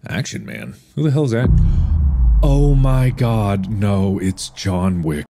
Action Man? Who the hell is that? Oh my god, no, it's John Wick.